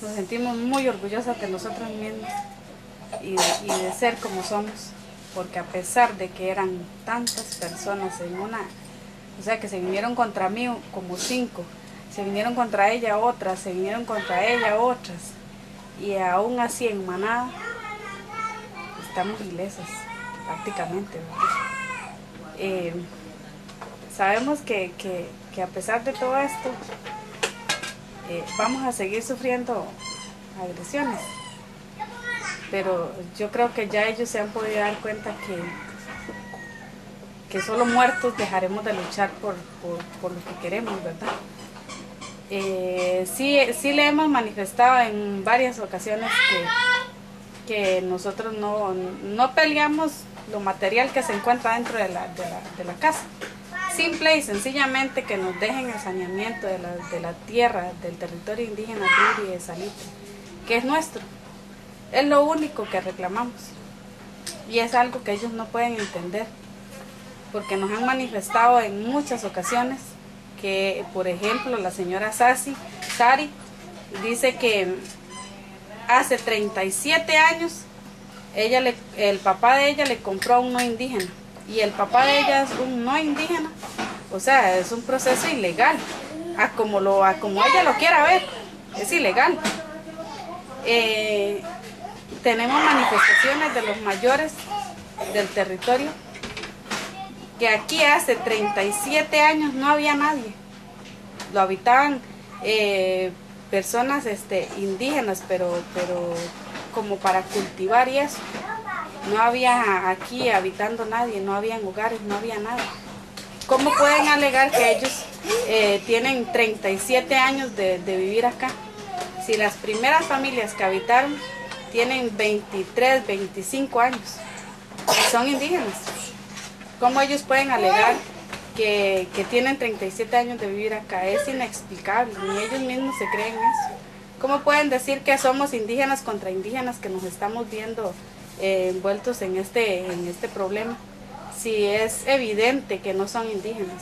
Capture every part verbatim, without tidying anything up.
nos sentimos muy orgullosas de nosotros mismos y de, y de ser como somos, porque a pesar de que eran tantas personas en una, o sea que se vinieron contra mí como cinco, se vinieron contra ella otras, se vinieron contra ella otras, y aún así en manada estamos ilesas prácticamente, eh, sabemos que, que, que a pesar de todo esto eh, vamos a seguir sufriendo agresiones, pero yo creo que ya ellos se han podido dar cuenta que que solo muertos dejaremos de luchar por, por, por lo que queremos, ¿verdad? Eh, sí, sí le hemos manifestado en varias ocasiones que, que nosotros no, no peleamos lo material que se encuentra dentro de la, de la, de la casa. Simple y sencillamente que nos dejen el saneamiento de la, de la tierra, del territorio indígena Ruri de Salitre, que es nuestro. Es lo único que reclamamos. Y es algo que ellos no pueden entender, porque nos han manifestado en muchas ocasiones que, por ejemplo, la señora Sasi, Sari dice que hace treinta y siete años ella le, el papá de ella le compró a un no indígena y el papá de ella es un no indígena, o sea, es un proceso ilegal, a como, lo, a como ella lo quiera ver, es ilegal. Eh, tenemos manifestaciones de los mayores del territorio que aquí hace treinta y siete años no había nadie, lo habitaban eh, personas este, indígenas, pero, pero como para cultivar y eso, no había aquí habitando nadie, no habían hogares, no había nada. ¿Cómo pueden alegar que ellos eh, tienen treinta y siete años de, de vivir acá? Si las primeras familias que habitaron tienen veintitrés, veinticinco años y son indígenas. ¿Cómo ellos pueden alegar que, que tienen treinta y siete años de vivir acá? Es inexplicable, ni ellos mismos se creen eso. ¿Cómo pueden decir que somos indígenas contra indígenas, que nos estamos viendo eh, envueltos en este, en este problema, si es evidente que no son indígenas?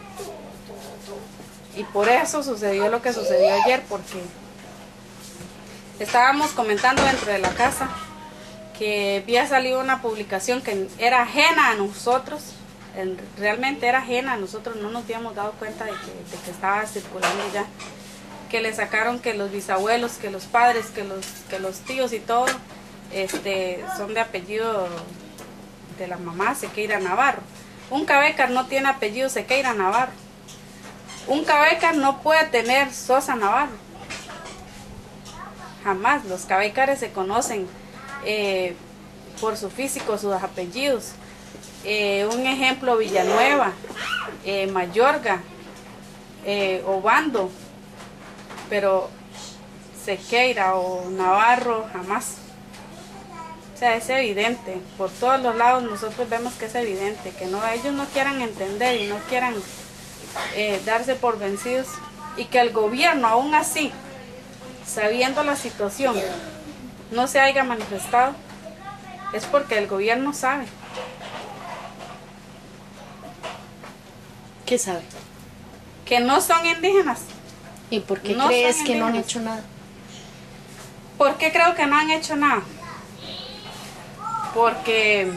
Y por eso sucedió lo que sucedió ayer, porque estábamos comentando dentro de la casa que había salido una publicación que era ajena a nosotros, realmente era ajena a nosotros, no nos habíamos dado cuenta de que, de que estaba circulando ya, que le sacaron que los bisabuelos, que los padres, que los, que los tíos y todo, este, son de apellido de la mamá Sequeira Navarro. Un cabecar no tiene apellido Sequeira Navarro. Un cabecar no puede tener Sosa Navarro. Jamás. Los cabecares se conocen Eh, por su físico, sus apellidos. Eh, un ejemplo, Villanueva, eh, Mayorga, eh, Obando, pero Sequeira o Navarro jamás. O sea, es evidente, por todos los lados nosotros vemos que es evidente, que no, ellos no quieran entender y no quieran eh, darse por vencidos, y que el gobierno aún así, sabiendo la situación, no se haya manifestado, es porque el gobierno sabe. ¿Qué sabe? Que no son indígenas. ¿Y por qué no crees que no han hecho nada? ¿Por qué creo que no han hecho nada? Porque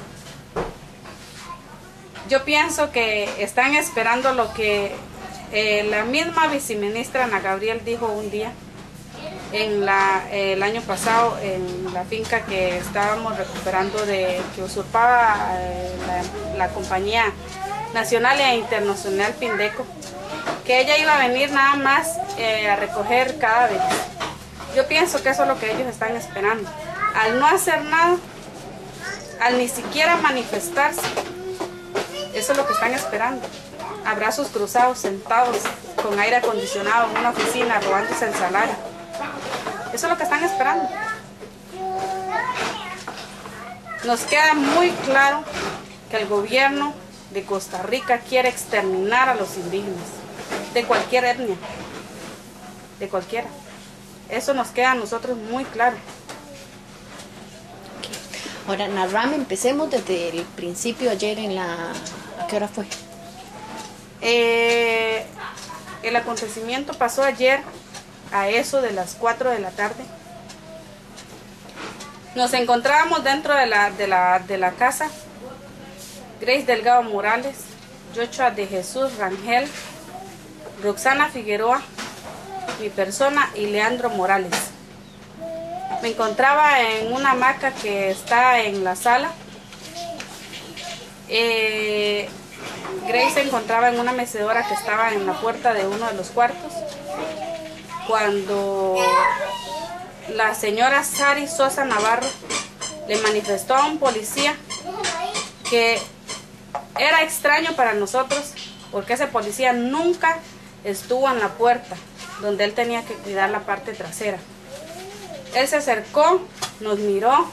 yo pienso que están esperando lo que eh, la misma viceministra Ana Gabriel dijo un día, en la, eh, el año pasado, en la finca que estábamos recuperando, de que usurpaba eh, la, la compañía nacional e internacional Pindeco, que ella iba a venir nada más eh, a recoger cadáveres. Yo pienso que eso es lo que ellos están esperando. Al no hacer nada, al ni siquiera manifestarse, eso es lo que están esperando. A brazos cruzados, sentados con aire acondicionado en una oficina, robándose el salario. Eso es lo que están esperando. Nos queda muy claro que el gobierno de Costa Rica quiere exterminar a los indígenas, de cualquier etnia, de cualquiera. Eso nos queda a nosotros muy claro. Ahora, Narrame, empecemos desde el principio ayer en la... ¿A qué hora fue? Eh, el acontecimiento pasó ayer a eso de las cuatro de la tarde. Nos encontrábamos dentro de la, de la, de la casa Grace Delgado Morales, Yochoa de Jesús Rangel, Roxana Figueroa, mi persona y Leandro Morales. Me encontraba en una hamaca que está en la sala. Eh, Grace se encontraba en una mecedora que estaba en la puerta de uno de los cuartos. Cuando la señora Sari Sosa Navarro le manifestó a un policía que era extraño para nosotros porque ese policía nunca estuvo en la puerta donde él tenía que cuidar la parte trasera. Él se acercó, nos miró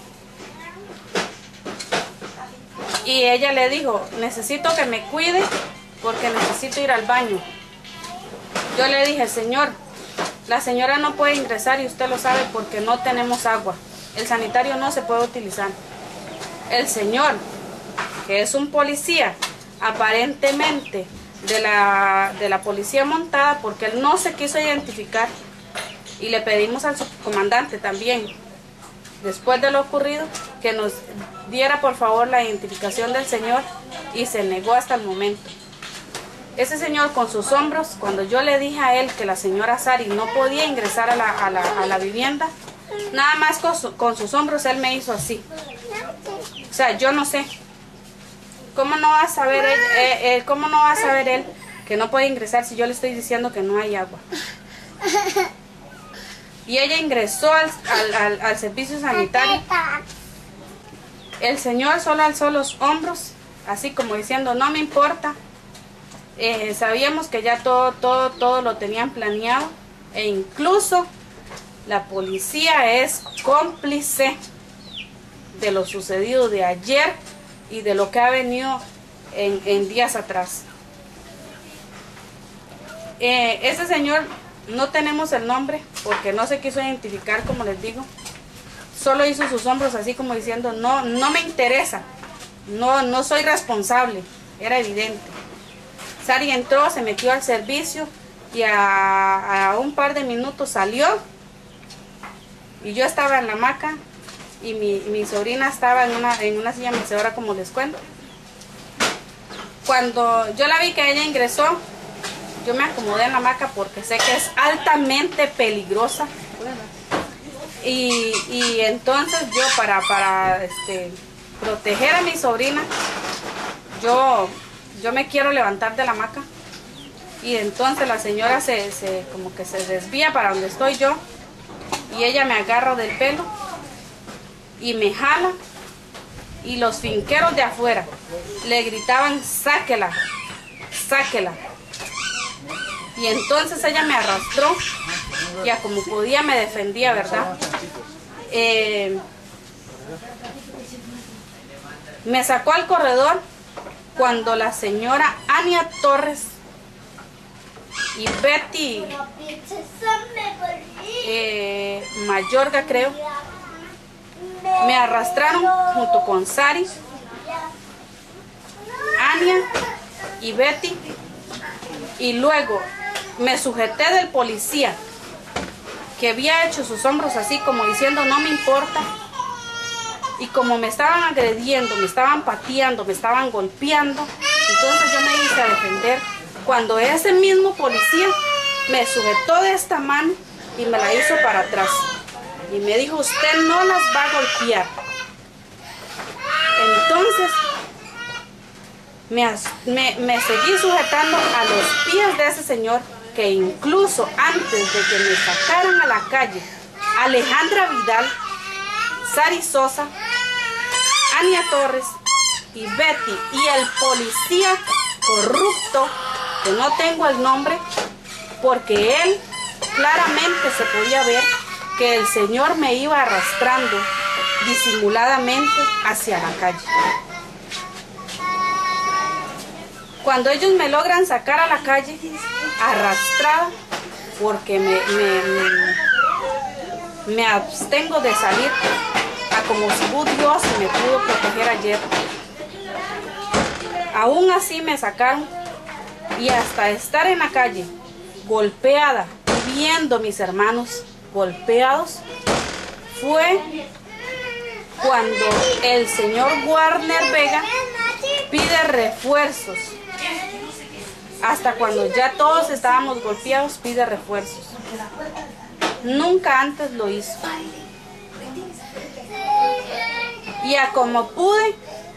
y ella le dijo: necesito que me cuide porque necesito ir al baño. Yo le dije: señor, la señora no puede ingresar y usted lo sabe porque no tenemos agua. El sanitario no se puede utilizar. El señor, que es un policía, aparentemente de la, de la policía montada, porque él no se quiso identificar, y le pedimos al subcomandante también, después de lo ocurrido, que nos diera por favor la identificación del señor, y se negó hasta el momento. Ese señor con sus hombros, cuando yo le dije a él que la señora Sari no podía ingresar a la, a la, a la vivienda, nada más con, su, con sus hombros él me hizo así. O sea, yo no sé. ¿Cómo no va a saber él, eh, eh, cómo no va a saber él que no puede ingresar si yo le estoy diciendo que no hay agua? Y ella ingresó al, al, al, al servicio sanitario. El señor solo alzó los hombros, así como diciendo: no me importa. Eh, sabíamos que ya todo, todo, todo lo tenían planeado, e incluso la policía es cómplice de lo sucedido de ayer y de lo que ha venido en, en días atrás. Eh, ese señor, no tenemos el nombre porque no se quiso identificar, como les digo. Solo hizo sus hombros así como diciendo: no, no me interesa, no, no soy responsable. Era evidente. Sari entró, se metió al servicio y a, a un par de minutos salió, y yo estaba en la hamaca y mi, mi sobrina estaba en una, en una silla mecedora, como les cuento. Cuando yo la vi que ella ingresó, yo me acomodé en la hamaca porque sé que es altamente peligrosa. Y, y entonces yo para, para este, proteger a mi sobrina, yo... yo me quiero levantar de la hamaca, y entonces la señora se, se como que se desvía para donde estoy yo, y ella me agarra del pelo y me jala, y los finqueros de afuera le gritaban: sáquela, sáquela. Y entonces ella me arrastró, ya como podía me defendía, ¿verdad? Eh, me sacó al corredor cuando la señora Ania Torres y Betty eh, Mayorga, creo, me arrastraron junto con Sari, Ania y Betty, y luego me sujeté del policía que había hecho sus hombros así como diciendo: no me importa. Y como me estaban agrediendo, me estaban pateando, me estaban golpeando, entonces yo me hice a defender. Cuando ese mismo policía me sujetó de esta mano y me la hizo para atrás. Y me dijo: usted no las va a golpear. Entonces me, me, me seguí sujetando a los pies de ese señor, que incluso antes de que me sacaran a la calle, Alejandra Vidal, Sari Sosa, Ania Torres y Betty y el policía corrupto, que no tengo el nombre, porque él claramente se podía ver que el señor me iba arrastrando disimuladamente hacia la calle. Cuando ellos me logran sacar a la calle, arrastrada, porque me, me, me, me abstengo de salir, a como si Dios me pudo proteger ayer. Aún así me sacaron, y hasta estar en la calle, golpeada y viendo mis hermanos golpeados fue cuando el señor Warner Vega pide refuerzos. Hasta cuando ya todos estábamos golpeados, pide refuerzos. Nunca antes lo hizo. Y a como pude,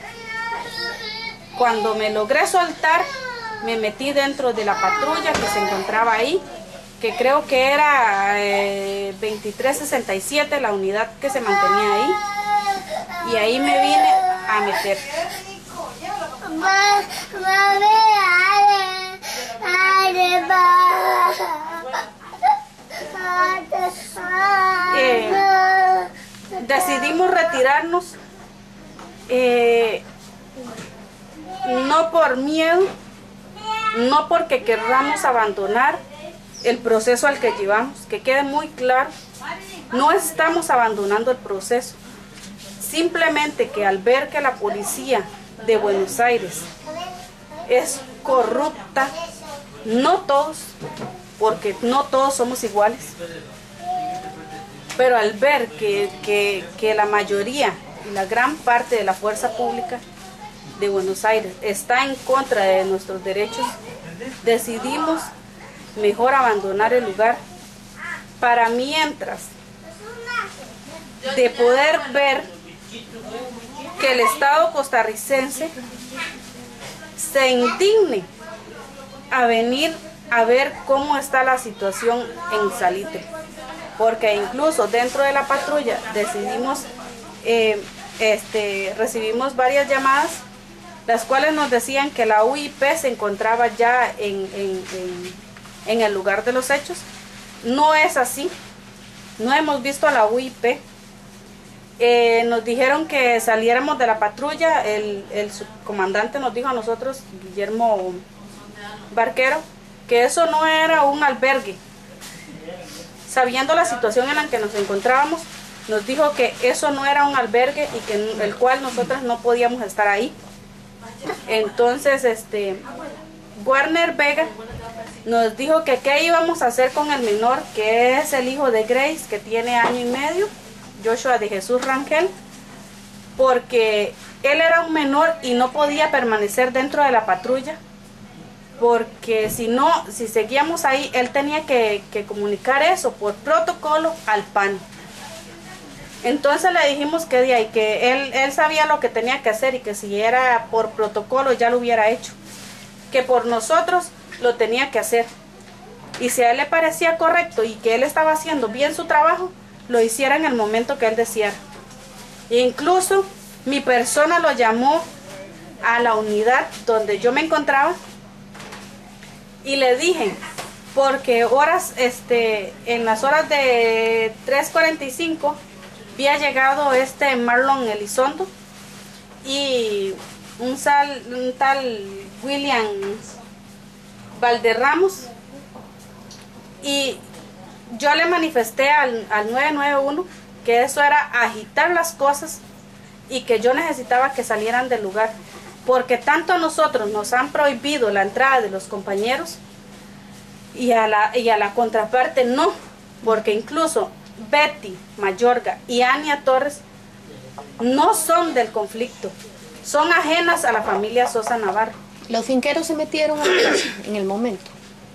cuando me logré soltar, me metí dentro de la patrulla que se encontraba ahí, que creo que era eh, veintitrés sesenta y siete, la unidad que se mantenía ahí. Y ahí me vine a meter. Eh, decidimos retirarnos, eh, no por miedo, no porque querramos abandonar el proceso al que llevamos, que quede muy claro, no estamos abandonando el proceso, simplemente que al ver que la policía de Buenos Aires es corrupta, no todos, porque no todos somos iguales, pero al ver que, que, que la mayoría y la gran parte de la fuerza pública de Buenos Aires está en contra de nuestros derechos, decidimos mejor abandonar el lugar para mientras de poder ver que el Estado costarricense se indigne a venir a ver cómo está la situación en Salitre, porque incluso dentro de la patrulla decidimos, eh, este, recibimos varias llamadas, las cuales nos decían que la U I P se encontraba ya en, en, en, en el lugar de los hechos. No es así, no hemos visto a la U I P. Eh, nos dijeron que saliéramos de la patrulla, el, el subcomandante nos dijo a nosotros, Guillermo Barquero, que eso no era un albergue. Sabiendo la situación en la que nos encontrábamos, nos dijo que eso no era un albergue y que el cual nosotras no podíamos estar ahí. Entonces, este, Warner Vega nos dijo que qué íbamos a hacer con el menor, que es el hijo de Grace, que tiene año y medio, Joshua de Jesús Rangel, porque él era un menor y no podía permanecer dentro de la patrulla, porque si no, si seguíamos ahí, él tenía que, que comunicar eso por protocolo al P A N. Entonces le dijimos que, de ahí, que él, él sabía lo que tenía que hacer y que si era por protocolo ya lo hubiera hecho, que por nosotros lo tenía que hacer. Y si a él le parecía correcto y que él estaba haciendo bien su trabajo, lo hiciera en el momento que él deseara. E incluso mi persona lo llamó a la unidad donde yo me encontraba y le dije, porque horas, este, en las horas de tres cuarenta y cinco había llegado este Marlon Elizondo y un, sal, un tal William Valderramos, y yo le manifesté al, al nueve nueve uno que eso era agitar las cosas y que yo necesitaba que salieran del lugar, porque tanto a nosotros nos han prohibido la entrada de los compañeros y a la, y a la contraparte no, porque incluso Betty Mayorga y Ania Torres no son del conflicto, son ajenas a la familia Sosa Navarro. ¿Los finqueros se metieron a la casa en el momento?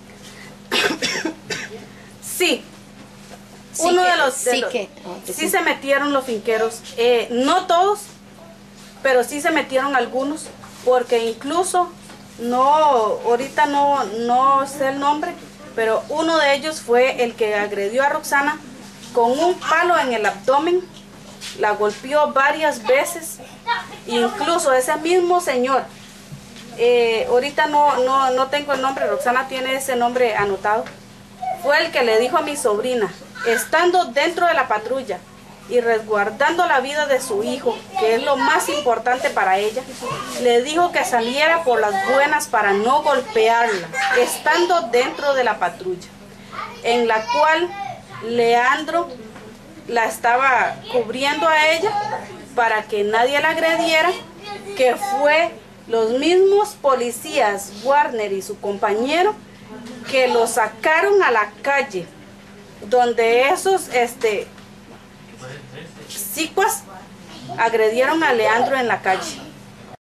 Sí. Sí Uno que, de los, de sí, los que, oh, sí, sí se metieron los finqueros, eh, no todos, pero sí se metieron algunos, porque incluso no, ahorita no, no sé el nombre, pero uno de ellos fue el que agredió a Roxana con un palo en el abdomen, la golpeó varias veces, incluso ese mismo señor, eh, ahorita no, no, no tengo el nombre, Roxana tiene ese nombre anotado, fue el que le dijo a mi sobrina, estando dentro de la patrulla y resguardando la vida de su hijo, que es lo más importante para ella, le dijo que saliera por las buenas para no golpearla, estando dentro de la patrulla, en la cual Leandro la estaba cubriendo a ella para que nadie la agrediera, que fue los mismos policías, Warner y su compañero, que lo sacaron a la calle donde esos este, psicuas agredieron a Leandro en la calle.